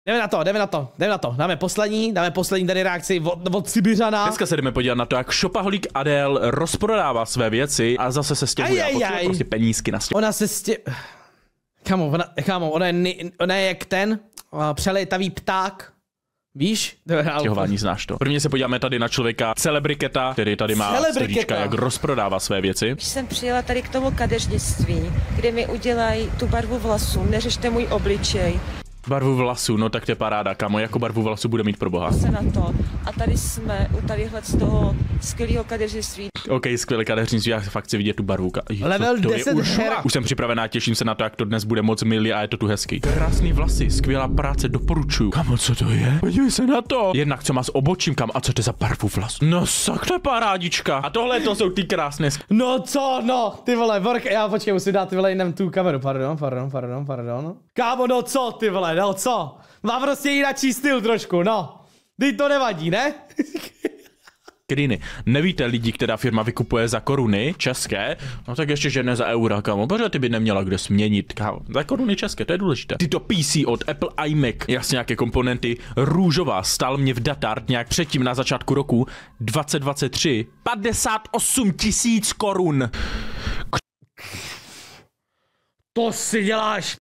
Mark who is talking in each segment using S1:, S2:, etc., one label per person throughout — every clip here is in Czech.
S1: jdeme na to. Dáme poslední tady reakci od Sibiřana.
S2: Dneska se jdeme podívat na to, jak shopaholik Adele rozprodává své věci a zase se stěhuje a potřebuje prostě penízky na stěhu.
S1: Ona se Kámo, ona je jak ten přelétavý pták. Víš?
S2: Stěhování, znáš to. Prvně se podíváme tady na člověka Celebriketa, který tady má storíčka, jak rozprodává své věci.
S3: Když jsem přijela tady k tomu kadeřnictví, kde mi udělají tu barvu vlasů, neřešte můj obličej.
S2: Barvu vlasů, no tak to je paráda, kámo, jako barvu vlasů bude mít pro boha.
S3: Se na to. A tady jsme u tadyhle z toho skvělého kadeřnictví.
S2: OK, skvělé kadeřnictví, já fakt chci vidět tu barvu.
S1: Level 10 hera.
S2: Už jsem připravená, těším se na to, jak to dnes bude moc milý a je to tu hezký. Krásný vlasy, skvělá práce, doporučuju. Kámo, co to je? Podívej se na to. Jednak co má s obočím, kam a co to je za barvu vlasů? No sakra parádička. A tohle to jsou ty krásné.
S1: No co, no, ty vole, já počkej, musím dát ty vole jinam tu kameru, pardon. Kámo, no co, ty vole, no co? Má prostě jináčí styl trošku, no. Teď to nevadí, ne?
S2: Kriny. Nevíte lidi, která firma vykupuje za koruny české, no tak ještě že ne za eura, kámo, protože ty by neměla kde směnit, kámo. Za koruny české, to je důležité. Tyto PC od Apple iMac, jasně nějaké komponenty, růžová, stál mě v Datart nějak předtím na začátku roku 2023, 58 000 korun.
S1: To si děláš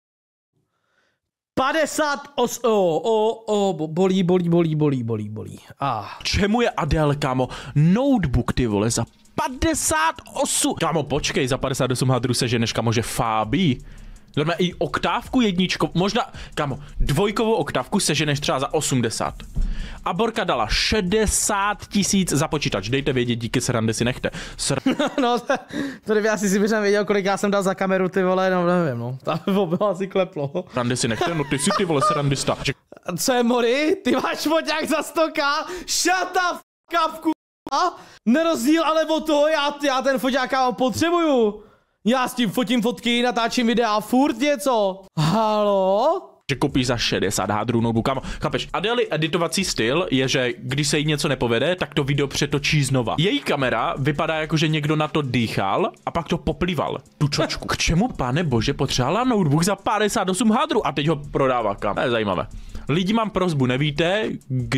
S1: bolí.
S2: Čemu je Adele, kámo? Notebook, ty vole, za 58. Kámo, počkej, za 58 hadrů seženeš, kámo, že Fábí. Znamená i oktávku jedničko, možná, kámo, dvojkovou oktávku seženeš třeba za 80. A Borka dala 60 000 za počítač. Dejte vědět, díky srandy si nechte.
S1: No, to kdyby asi si věděl, kolik já jsem dal za kameru, ty vole, no nevím, no. Tam by asi kleplo.
S2: Srandy si nechte, no ty si ty vole srandista.
S1: Co je mori? Ty máš foťák za 100k? Shut the fuck up, k***a. Nerozdíl ale od toho, já ten foťák potřebuju. Já s tím fotím fotky, natáčím videa, furt něco. Halo?
S2: Že koupíš za 60 hadrů notebook, kámo. Chápeš, Adele editovací styl je, že když se jí něco nepovede, tak to video přetočí znova. Její kamera vypadá jako, že někdo na to dýchal a pak to poplival, tu čočku. K čemu, pane bože, potřebovala notebook za 58 hadrů a teď ho prodává, kam. To je zajímavé. Lidi, mám prosbu, nevíte,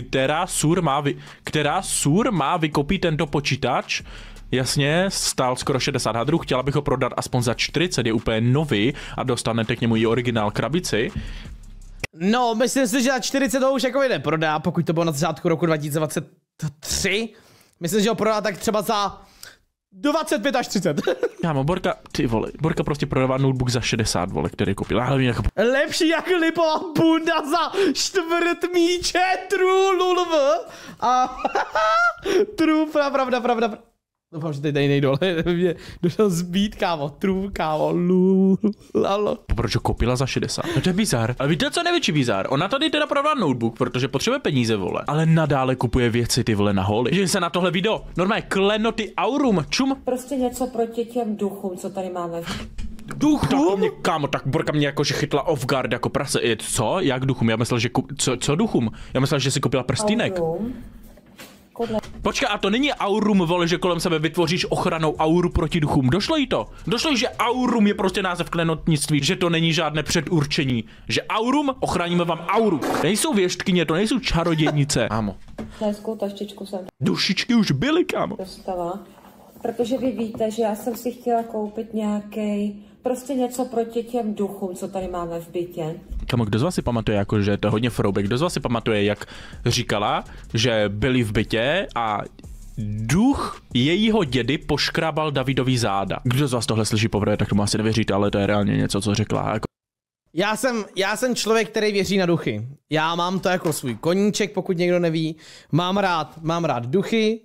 S2: která sur má vykopit tento počítač? Jasně, stál skoro 60 hadrů, chtěla bych ho prodat aspoň za 40, je úplně nový a dostanete k němu i originál krabici.
S1: No, myslím si, že za 40 to už jako neprodá, pokud to bylo na začátku roku 2023. Myslím, že ho prodá tak třeba za 25 až 30.
S2: Kámo, Borka, ty vole, Borka prostě prodává notebook za 60, vole, který koupil. Jako...
S1: Lepší jako lipová bunda za čtvrt míče, true, lulv. A true, pravda. Doufám, že teď nejde dole, mě došel zbít, kámo, true, kámo, lalo.
S2: Proč ho koupila za 60? No to je bizar. Ale víte, co je největší bizar? Ona tady teda prodala notebook, protože potřebuje peníze, vole. Ale nadále kupuje věci, ty vole, na holy. Že se na tohle video, normálně klenoty aurum, čum.
S3: Prostě něco proti těm duchům, co tady máme.
S1: Duchům?
S2: Kámo, tak Borka mě jakože chytla off guard jako prase. Co? Jak duchům? Já myslel, že co duchům? Já myslel, že si koupila prstínek. Počkej, a to není aurum, vole, že kolem sebe vytvoříš ochranou auru proti duchům. Došlo jí to? Došlo jí, že aurum je prostě název klenotnictví, že to není žádné předurčení. Že aurum, ochráníme vám auru. Nejsou věštkyně, to nejsou čarodějnice. Kámo.
S3: Hezkou taštičku jsem
S2: dušičky už byly, kámo.
S3: dostala, protože vy víte, že já jsem si chtěla koupit nějaký prostě něco proti těm duchům, co tady máme v bytě.
S2: Kámo, kdo z vás si pamatuje, jako, že to je hodně froubek, kdo z vás si pamatuje, jak říkala, že byli v bytě a duch jejího dědy poškrábal Davidový záda. Kdo z vás tohle slyší poprvé, tak tomu asi nevěříte, ale to je reálně něco, co řekla. Jako...
S1: Já jsem člověk, který věří na duchy. Já mám to jako svůj koníček, pokud někdo neví. Mám rád duchy,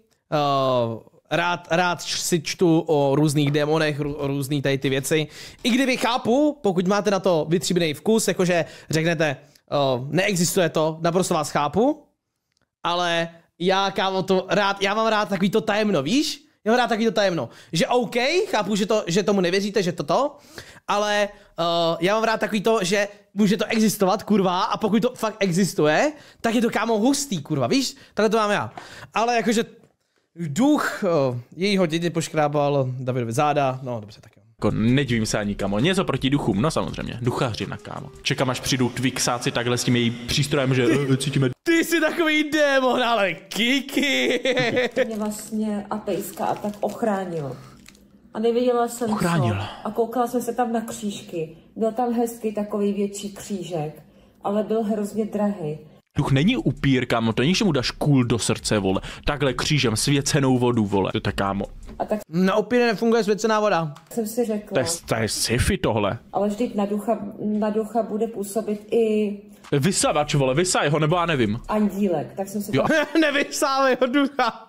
S1: rád si čtu o různých démonech, o různých tady ty věci. I kdyby chápu, pokud máte na to vytříbený vkus, jakože řeknete, neexistuje to, naprosto vás chápu, ale já, kámo, já mám rád takový to tajemno, víš? Já mám rád takový to tajemno, že OK, chápu, že tomu nevěříte, že toto, ale já mám rád takový to, že může to existovat, kurva, a pokud to fakt existuje, tak je to, kámo, hustý, kurva, víš? Takhle to mám já. Ale jakože duch jejího dědy poškrábal Davidovi záda, no dobře, tak jo.
S2: Jako nedivím se ani, kamo. Něco proti duchům, no samozřejmě. Duchařina, kámo. Čekám, až přijdou Twixáci takhle s tím její přístrojem, že cítíme.
S1: Ty jsi takový démon, ale Kiki.
S3: Mě vlastně apejska a tak ochránil. A nevěděla jsem
S2: Ochránil.
S3: co. A koukala jsem se tam na křížky. Byl tam hezký takový větší křížek, ale byl hrozně drahý.
S2: Duch není upír, kámo, to není, že mu dáš kůl do srdce, vole. Takhle křížem, svěcenou vodu, vole. To je tak, kámo.
S3: A tak
S1: Na upíře nefunguje svěcená voda.
S3: jsem si řekla,
S2: To je sci-fi tohle.
S3: ale vždyť na ducha bude působit i
S2: Vysavač, vole, vysaj ho, nebo já nevím.
S3: andílek. Tak jsem si
S2: Jo.
S1: Nevysávej ho ducha.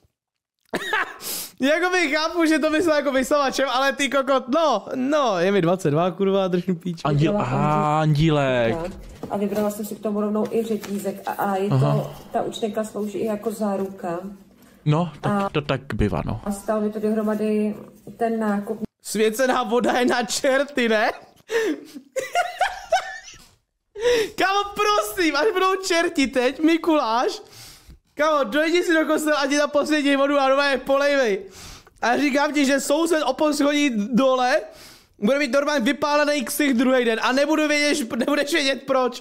S1: Jakoby chápu, že to myslel jako vysavačem, ale ty kokot, no, je mi 22, kurva, držím píč.
S2: Andílek.
S3: A vybrala jsem si k tomu rovnou i řetízek a je to, ta účtenka slouží i jako záruka.
S2: No, tak to tak bývá, no.
S3: A stál mi to dohromady ten nákup.
S1: Svěcená voda je na čerty, ne? Kámo, prosím, až budou čerti teď, Mikuláš. Kámo, dojdi si do kostela a ti tam posvětí vodu a doma je polejvej. A říkám ti, že soused oposchodí dole, bude mít normálně vypálený ksich druhý den a nebudeš vědět proč.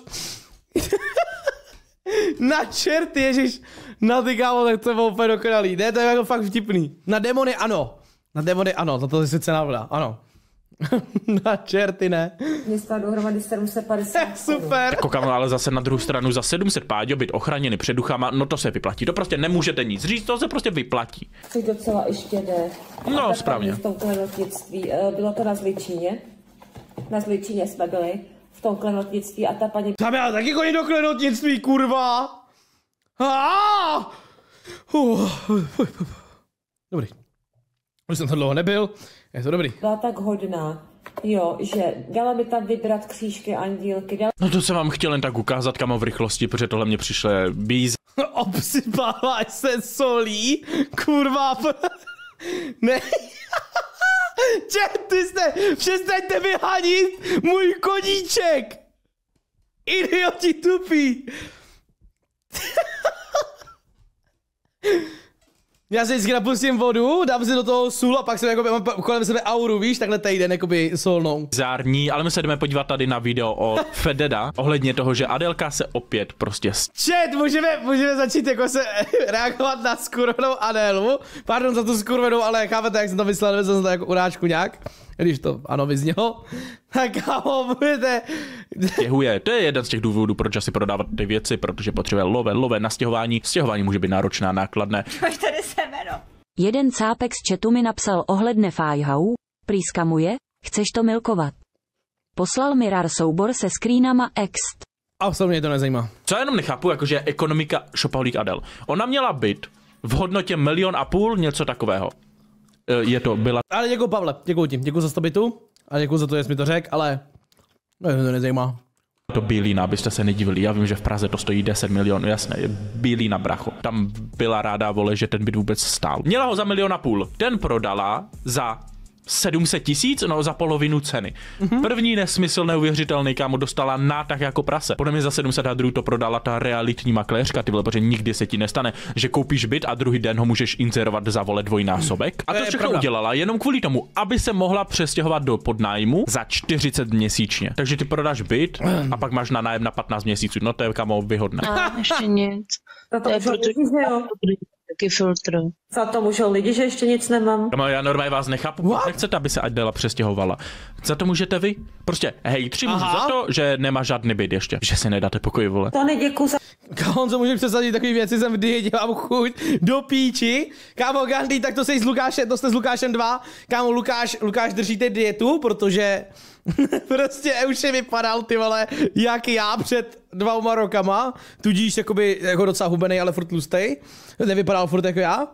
S1: Na čerty, ježiš. Na ty, kámo, tak to bylo úplně dokonalý. Ne, to je jako fakt vtipný. Na demony ano. Za to je svěcená voda, ano. Na čerty ne.
S3: Mě stál dohromady 750
S1: Super.
S2: Koukám, ale zase na druhou stranu za 700 páďo být ochráněný před duchama, no to se vyplatí. To prostě nemůžete nic říct, to se prostě vyplatí.
S3: Což docela i štědé.
S2: No, správně.
S3: V tom klenotnictví. Bylo to na Zličíně. Na Zličíně jsme byli. V tom klenotnictví a ta paní...
S1: Tam já taky chodím do klenotnictví, kurva. Dobrý. Už jsem to dlouho nebyl, je to dobrý.
S3: Byla tak hodná, jo, že dala mi tam vybrat křížky, andílky, dala...
S2: No to jsem vám chtěl jen tak ukázat, kamo, v rychlosti, protože tohle mě přišlo bíz.
S1: Obsypáváš se solí, kurva. Ne. Přestaňte vyhanit můj koníček. Idioti tupí. Já si vždycky napustím vodu, dám si do toho sůl a pak jsem jakoby, mám kolem sebe auru, víš, takhle týden jakoby solnou.
S2: Zární, ale my se jdeme podívat tady na video o Fededa, ohledně toho, že Adelka se opět prostě...
S1: Čet, můžeme začít jako se reagovat na skurvenou Adélu. Pardon za tu skurvenou, ale chápete, jak jsem to myslel, nevěděl jsem to jako uráčku nějak. Když to ano vyznělo, tak kámo, budete...
S2: Stěhuje, to je jeden z těch důvodů, proč asi prodávat ty věci, protože potřebuje love na stěhování. Stěhování může být náročná, nákladné.
S4: Už tady semeno.
S5: Jeden cápek z chatu mi napsal ohledne Fajhau, prýskamuje, chceš to milkovat. Poslal mi rar soubor se screenama ext.
S1: A mě to nezajímá.
S2: Co já jenom nechápu, jakože ekonomika Shopaholic Adel. Ona měla být v hodnotě 1,5 milionu, něco takového. Byla...
S1: Ale děkuji, Pavle, děkuji za stabitu a děkuji za to, že jsi mi to řekl, ale no, to nezajímá.
S2: To Bílína, abyste se nedivili, já vím, že v Praze to stojí 10 milionů, jasné, Bílína, bracho. Tam byla ráda, vole, že ten byt vůbec stál. Měla ho za 1,5 milionu, ten prodala za 700 000, no za polovinu ceny. První nesmysl neuvěřitelný, kámo, dostala nátah jako prase. Podle mě za 700 hadrů to prodala ta realitní makléřka, ty vole, protože nikdy se ti nestane, že koupíš byt a druhý den ho můžeš inzerovat za, vole, dvojnásobek. A to všechno udělala jenom kvůli tomu, aby se mohla přestěhovat do podnájmu za 40 měsíčně. Takže ty prodáš byt a pak máš na nájem na 15 měsíců. No to je, kámo, výhodné.
S4: A ještě nic.
S3: To je
S4: Taky filtr.
S3: za to můžou lidi, že ještě nic nemám.
S2: Kámo, já normálně vás nechápu, nechcete, aby se Adela přestěhovala. Za to můžete vy? Prostě hejtři můžu za to, že nemá žádný byt ještě, že si nedáte pokoj, vole.
S3: To neděkuju za...
S1: Kámo, co můžu představit takové věci, jsem vždy dělám chuť do píči. Kámo, Gandhi, tak to jste s Lukášem 2. Kámo, Lukáš držíte dietu, protože prostě už je vypadal, ty vole, jak já před 2 rokama, tudíž jakoby, jako docela hubenej, ale furt tlustej. Nevypadal furt jako já.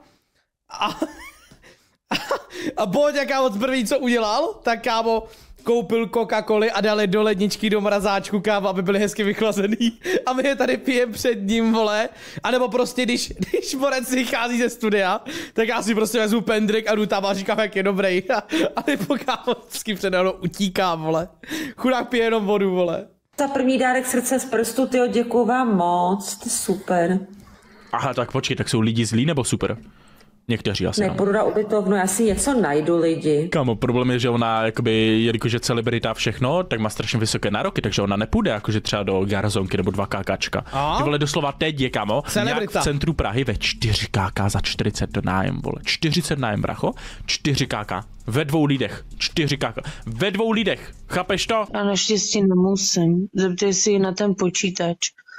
S1: A Boďa, kámo, první, co udělal, tak kámo, koupil Coca-Coly a dali do ledničky, do mrazáčku, kámo, aby byly hezky vychlazený. A my je tady pijeme před ním, vole. A nebo prostě, když Borec vychází ze studia, tak já si prostě vezmu pendrik a jdu tam a říkám, jak je dobrý. A nebo kámo, vždycky přede mnou utíká, vole. Chudák pije jenom vodu, vole.
S3: Za první dárek srdce z prstu, tyjo, děkuju vám moc, to je super.
S2: Aha, tak počkej, tak jsou lidi zlí nebo super? Někteří asi.
S3: Nepůjdu na ubytovnu, já si něco najdu lidi.
S2: Kámo, problém je, že ona, jakoby, jelikož je celebrita všechno, tak má strašně vysoké nároky, takže ona nepůjde jakože třeba do garzonky nebo 2KKčka. Ty vole, doslova teď je, kámo, nějak v centru Prahy ve 4KK za 40 nájem, vole. 40 nájem, bracho, 4KK. Ve 2 lidech, 4KK. Ve 2 lidech, chápeš to?
S4: Já naštěstí nemusím. Zeptej si na ten počítač.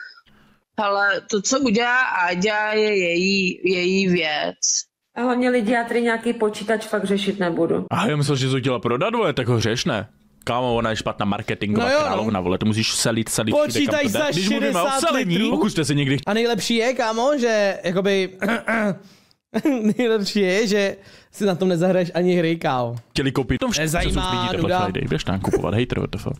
S4: Ale to, co udělá Áďa, je její věc.
S3: A hlavně lidi, já tady nějaký počítač fakt řešit nebudu.
S2: A já myslel, že to chtěla prodat, vole, tak ho řeš, ne? Kámo, ona je špatná marketingová královna, vole, to musíš selit.
S1: Počítaj za 60 litrů.
S2: Pokud jste si někdy...
S1: A nejlepší je, kámo, že jakoby... nejlepší je, že si na tom nezahraješ ani hry, kámo.
S2: Chtěli koupit to všechno, co lidí takhle Friday. Jdeš tam kupovat hater, what the fuck.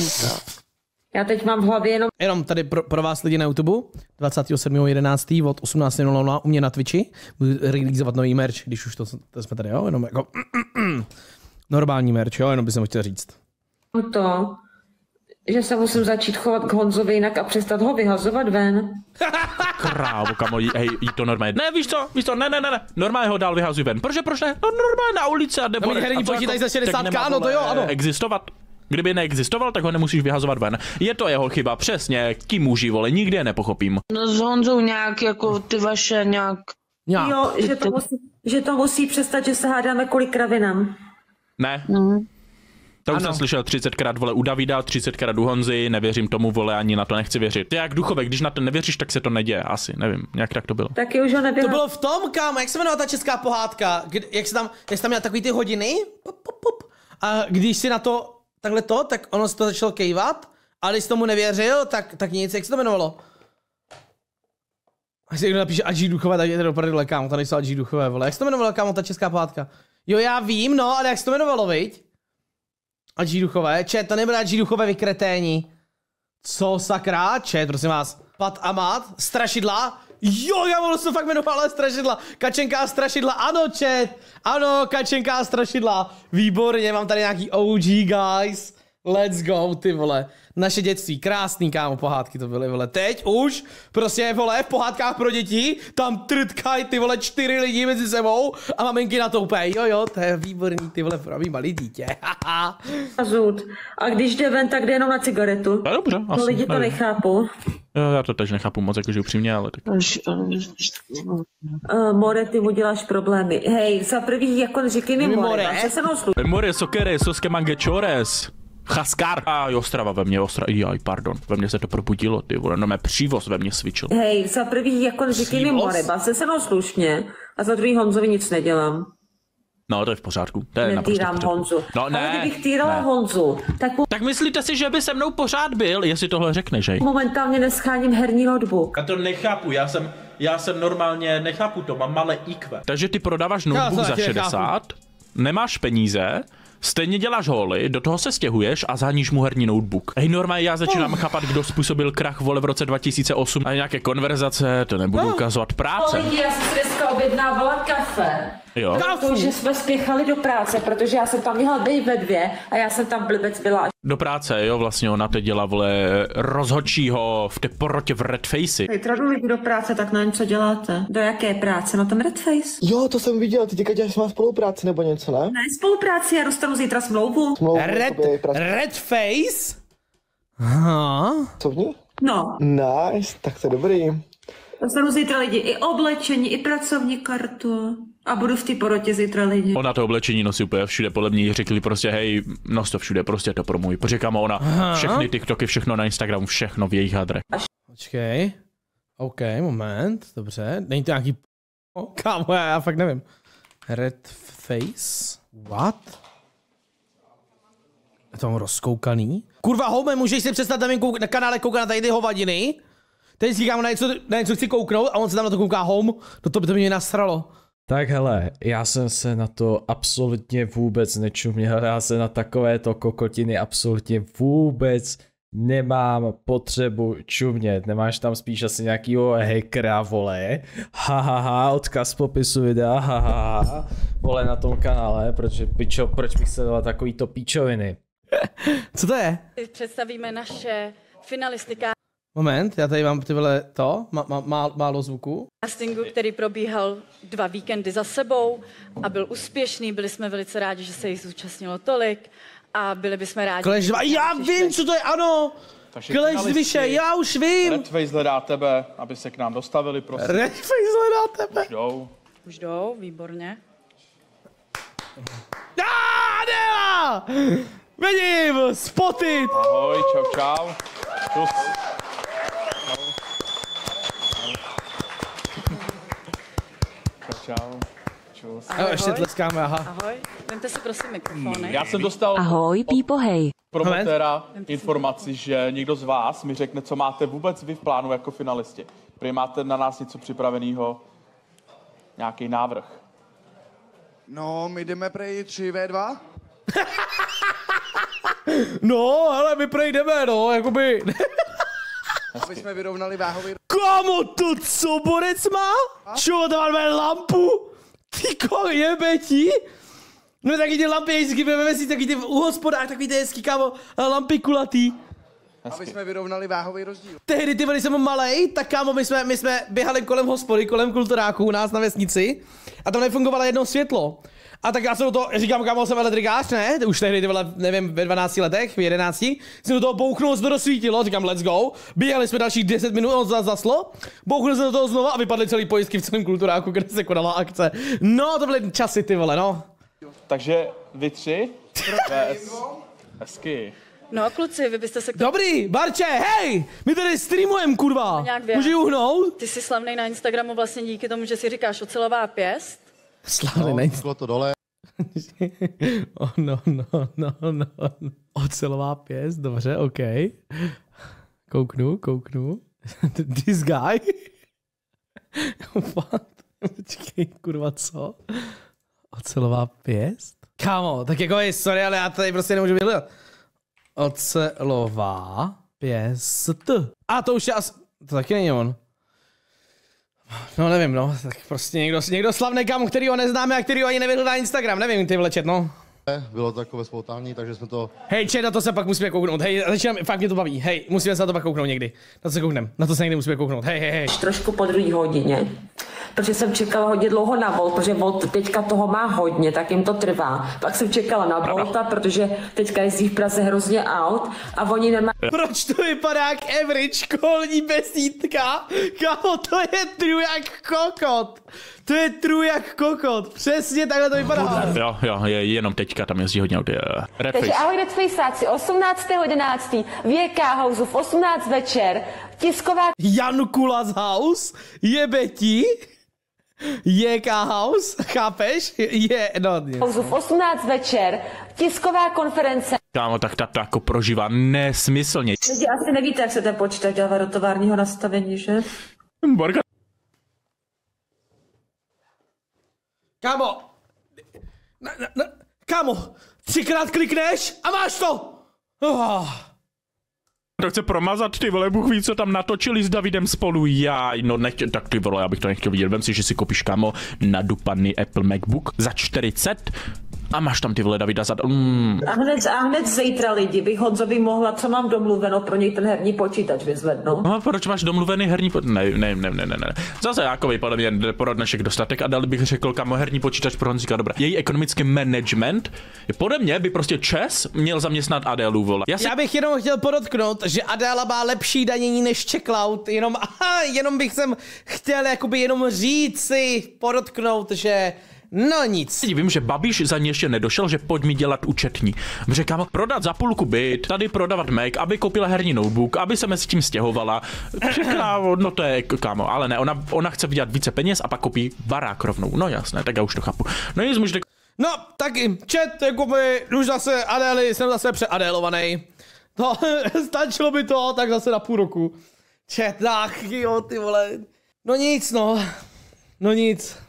S3: Já teď mám v hlavě
S1: jenom tady pro vás lidi na YouTube, 27.11. od 18.00 u mě na Twitchi, budu releaseovat nový merch, když už to jsme tady, jo, jenom jako normální merch, jo, jenom bych jsem chtěl říct.
S3: To, že se musím začít chovat k Honzovi jinak a přestat ho vyhazovat ven.
S2: Krávo, kamo, hej, jí to normálně. Ne, víš co, ne, normálně ho dál vyhazuj ven. Proč ne? No normálně na ulici a nebo...
S1: No herní počítaj za 60k, no to jo, ano.
S2: Existovat. Kdyby neexistoval, tak ho nemusíš vyhazovat ven. Je to jeho chyba, přesně, ti muži, vole, nikdy je nepochopím.
S4: No s Honzou nějak, jako ty vaše nějak...
S3: Jo, že to musí přestat, že se hádáme kvůli kravinám.
S2: Ne. To už jsem slyšel 30krát, vole, u Davida, 30krát u Honzy, nevěřím tomu, vole, ani na to nechci věřit. Ty jak duchovek, když na to nevěříš, tak se to neděje, asi, nevím, nějak tak to bylo.
S3: Taky už ho nebylo.
S1: To bylo v tom, kámo, jak se jmenovala ta česká pohádka, jak jsi tam měla takový ty hodiny, a když si na to takhle tak ono se to začalo kejvat, a když jsi tomu nevěřil, tak nic, jak se to jmenovalo? Až si někdo napíše Adží duchové, tak je to dopadlo, kámo, tady jsou Adží duchové, vole, jak se to jmenovalo, kámo, ta česká pohádka? Jo, já vím, no, ale jak se to jmenovalo, viď? Adží duchové, to nebylo Adží duchové vykreténi. Co sakra, prosím vás. Pat a mat, strašidla. Jo, já mohl se fakt jmenovat strašidla. Kačenka a strašidla, ano, ano, Kačenka a strašidla. Výborně, mám tady nějaký OG, guys. Let's go, ty vole. Naše dětství, krásný, kámo, pohádky to byly, vole. Teď už, prostě, vole, v pohádkách pro děti, tam trtkají, ty vole, 4 lidi mezi sebou a maminky na to úplně, jo, to je výborný, ty vole, pro mý malý dítě, haha.
S3: A když jde ven, tak jde jenom na cigaretu.
S2: A dobře, asi,
S3: lidi to nechápu.
S2: Já to teď nechápu moc, jakože upřímně, ale tak.
S3: More, ty mu děláš problémy. Hej, za prvý, jako říkej mi More,
S2: More, sokere, soske mange chores. Chaskár. A Ostrava ve mně, pardon. Ve mně se to probudilo, ty vole, no mé přívoz ve mně svičil.
S3: Hej, za prvý, jako říkej mi More, se se mnou slušně. A za druhý Honzovi nic nedělám.
S2: No, to je v pořádku. To je
S3: netýrám Honzu.
S2: No, ne,
S3: ale kdybych týrala Honzu,
S2: tak myslíte si, že by se mnou pořád byl, jestli tohle řekneš, hej?
S3: Momentálně nescháním herní notebook.
S2: Já to nechápu, já jsem normálně, nechápu to, mám malé IQ. Takže ty prodáváš notebook za 60, nemáš peníze, stejně děláš holy, do toho se stěhuješ a zháníš mu herní notebook. Hej, normálně já začínám chápat, kdo způsobil krach, vole, v roce 2008 a nějaké konverzace, to nebudu ukazovat, práce.
S3: Lidi, já jsem si dneska objednávala kafe.
S2: Jo.
S3: Protože jsme spěchali do práce, protože já jsem tam měla být ve 2 a já jsem tam blbec byla.
S2: Do práce, jo, vlastně ona teď dělá, vole, rozhodčího v té porotě v Redface.
S3: Zítra jdu lidi do práce, tak nevím, co děláte. Do jaké práce? Na tom Redface?
S6: Jo, to jsem viděl, ty teďka děláš má spolupráci nebo něco, ne?
S3: Ne, spolupráci, já dostanu zítra smlouvu.
S1: Redface? Aha.
S6: Co v ní?
S3: No.
S6: Nice, tak to je dobrý.
S3: Dostanu zítra lidi i oblečení, i pracovní kartu. A budu v té porotě zítra lidi.
S2: Ona to oblečení nosí úplně všude, podle mě řekli prostě, hej, nos to všude, prostě to pro můj. Říkám, ona všechny TikToky, všechno na Instagramu, všechno v jejich hadrech.
S1: Počkej. OK, moment, dobře. Není to nějaký kámo, já fakt nevím. Redface? What? Je to rozkoukaný? Kurva, home, můžeš si přestat na kanále koukat na tady ty hovadiny? Teď si říkám, na něco chci kouknout a on se tam na to kouká home, to by to mě nasralo.
S7: Tak hele, já jsem se na to absolutně vůbec nečuměl, já se na takovéto kokotiny absolutně vůbec nemám potřebu čumět, nemáš tam spíš asi nějakýho hackera, vole, odkaz popisu videa, vole, na tom kanále, proč bych sledoval takovýto píčoviny.
S1: Co to je?
S8: Představíme naše finalistika.
S1: Moment, já tady mám ty vole to, málo zvuku.
S8: Castingu, který probíhal 2 víkendy za sebou a byl úspěšný, byli jsme velice rádi, že se jich zúčastnilo tolik a byli bychom rádi.
S1: Clash 2, já vím, co to je, ano! Clash 2, já už vím!
S9: Redface hledá tebe, aby se k nám dostavili, prosím.
S1: Redface hledá tebe.
S8: Už jdou, výborně.
S1: Adela! Vidím, spotted!
S9: Ahoj, čau. Čus. Čau. Čus.
S1: Ahoj, ještě tleskáme, aha.
S8: Ahoj, vemte si prosím mikrofony.
S9: Já jsem dostal
S5: Ahoj, Pípo, hej.
S9: promotéra informaci, že někdo z vás mi řekne, co máte vůbec vy v plánu jako finalisti. Prý máte na nás něco připraveného, nějaký návrh.
S6: No, my jdeme prej 3v2.
S1: No, hele, my prejdeme, no, jakoby.
S6: Aby jsme vyrovnali váhový...
S1: Kámo, to co borec má? Čo, tam máme lampu? Ty jebe ti? No taky ty lampy hezky, veme si taky ty u hospodách, takový ty hezký, kámo, lampy kulatý.
S6: Aby jsme vyrovnali váhový rozdíl.
S1: Tehdy ty veli jsem malej, tak kámo, my jsme běhali kolem hospody, kolem kulturáků u nás na vesnici a tam nefungovalo jedno světlo. A tak já jsem do toho, říkám, kámo, jsem elektrikář, ne? Už tehdy, ty vole, nevím, ve 12 letech, v 11, jsem do toho bouchnul, se to rozsvítilo, říkám, let's go. Běhali jsme dalších 10 minut, zaslo, bouchnul jsem do toho znova a vypadly celý pojistky v celém kulturáku, kde se konala akce. No, to byly časy, ty vole, no.
S9: Takže vy 3? Hezky.
S8: No kluci, vy byste se...
S1: Dobrý, Barče, hej! My tady streamujeme, kurva! Můžu uhnout?
S8: Ty jsi slavnej na Instagramu vlastně díky tomu, že si říkáš ocelová pěst.
S1: Slavnej na Instagramu.
S6: to dole.
S1: No. Ocelová pěst, dobře, OK. Kouknu. This guy. What? Počkej, kurva, co? Ocelová pěst? Kámo, tak jako je, sorry, ale já tady prostě nemůžu vyhledat. Ocelová pěst. A to už je asi... To taky není on. No nevím, no, tak prostě někdo slavný kam, kterýho neznáme a kterýho ani nevěděl na Instagram, nevím, ty vlečet, no.
S6: Bylo to takové spontánní, takže jsme to...
S1: Hej, čet, na to se pak musíme kouknout, hej, začínám, fakt mě to baví, hej, musíme se na to pak kouknout někdy. Na to se kouknem, na to se někdy musíme kouknout, hej.
S3: Trošku po 2 hodině, protože jsem čekala hodně dlouho na Volt, protože Volt teďka toho má hodně, tak jim to trvá. Pak jsem čekala na Volta, protože teďka jezdí v Praze hrozně aut a oni nemají...
S1: Proč to vypadá jak average školní besídka? Kámo, to je true jak kokot. To je true jak kokot. Přesně takhle to vypadá.
S2: Jo, jenom teďka tam jezdí hodně auty.
S3: Takže ahoj Redfaceáci, 18.11. v JK House v 18 večer, tisková...
S1: Jan Kulas House? Jebe ti? JK House? Chápeš?
S3: House v 18 večer, tisková konference.
S2: Kámo, tak ta jako prožívá nesmyslně.
S3: Asi nevíte, jak se ten počítač dává do továrního nastavení, že?
S2: Borka.
S1: Kámo! Kámo! 3krát klikneš a máš to!
S2: To chce promazat, ty vole, Bůh ví, co tam natočili s Davidem spolu. Tak ty vole, já bych to nechtěl vidět. Vem si, že si koupíš, kámo, nadupaný Apple MacBook za 40 a máš tam ty vole Davida za...
S3: A hned zítra lidi bych Honzovi mohla, co mám domluveno, pro něj ten herní počítač vyzvednout.
S2: No, proč máš domluvený herní počítač? Ne. Zase jako podle mě pro dnešek dostatek a dali bych řekl, kámo, herní počítač pro Honzíka, dobré. Její ekonomický management, podle mě by prostě ČES měl zaměstnat Adélu, vole. Já bych jenom chtěl podotknout, že Adéla má lepší danění než Checkloud, jenom bych sem chtěl jakoby jenom říct si, podotknout, že no nic. Vím, že Babiš za ní ještě nedošel, že pojď mi dělat účetní. Říkám, prodat za půlku byt, tady prodávat Mac, aby koupila herní notebook, aby se mezi tím stěhovala. Kámo, no to je, kámo, ale ne, ona chce vydělat více peněz a pak koupí barák rovnou. No jasné, tak já už to chápu. No nic, můžete... No, taky, chat, jakoby, už zase Adély, jsem zase přeadélovaný. No, stačilo by to, tak zase na půl roku. Chat, tak, jo, ty vole. No nic, no. No nic.